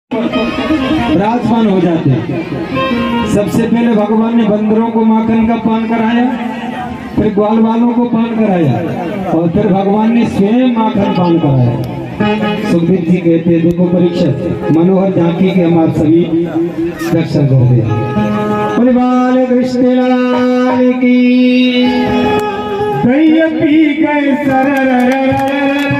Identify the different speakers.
Speaker 1: विराजमान हो जाते हैं। सबसे पहले भगवान ने बंदरों को माखन का पान कराया, फिर ग्वाल वालों को पान कराया और फिर भगवान ने स्वयं माखन पान कराया। सुखदेव जी कहते हैं, देखो परीक्षित, मनोहर झांकी के हमारे सभी दर्शन कर दे। बाल कृष्ण लाल की पी गए सर